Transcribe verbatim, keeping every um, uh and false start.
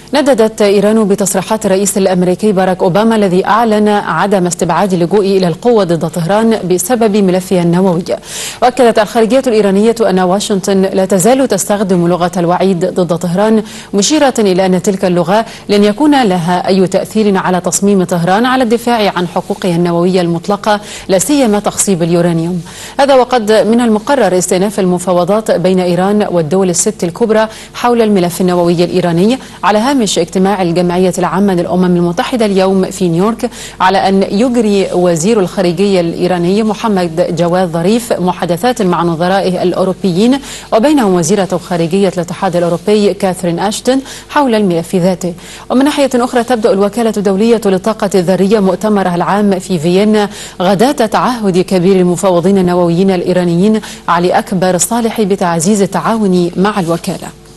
نددت إيران بتصريحات الرئيس الأمريكي باراك أوباما الذي أعلن عدم استبعاد اللجوء إلى القوة ضد طهران بسبب ملفها النووي. وأكدت الخارجية الإيرانية أن واشنطن لا تزال تستخدم لغة الوعيد ضد طهران، مشيرة إلى أن تلك اللغة لن يكون لها أي تأثير على تصميم طهران على الدفاع عن حقوقها النووية المطلقة، لا سيما تخصيب اليورانيوم. هذا وقد من المقرر استئناف المفاوضات بين إيران والدول الست الكبرى حول الملف النووي الإيراني على هامش اجتماع الجمعية العامة للأمم المتحدة اليوم في نيويورك، على أن يجري وزير الخارجية الإيراني محمد جواد ظريف محادثات مع نظرائه الأوروبيين، وبينهم وزيرة خارجية الاتحاد الأوروبي كاثرين أشتون حول الملف ذاته. ومن ناحية أخرى تبدأ الوكالة الدولية للطاقة الذرية مؤتمرها العام في فيينا غداة تعهد كبير المفوضين النوويين الإيرانيين علي أكبر صالح بتعزيز التعاون مع الوكالة.